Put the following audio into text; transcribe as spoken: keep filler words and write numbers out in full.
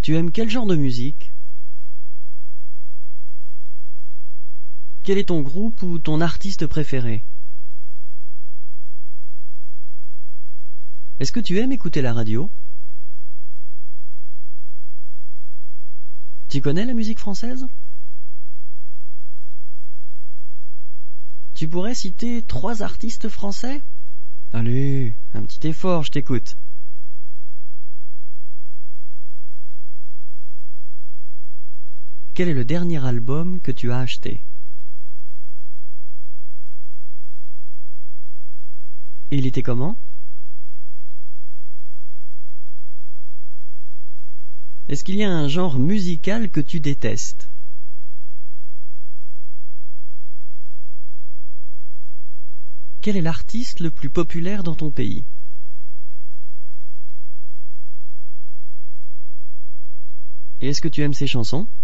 Tu aimes quel genre de musique? Quel est ton groupe ou ton artiste préféré? Est-ce que tu aimes écouter la radio? Tu connais la musique française? Tu pourrais citer trois artistes français? Allez, un petit effort, je t'écoute. Quel est le dernier album que tu as acheté? Et il était comment? Est-ce qu'il y a un genre musical que tu détestes? Quel est l'artiste le plus populaire dans ton pays? Et est-ce que tu aimes ses chansons?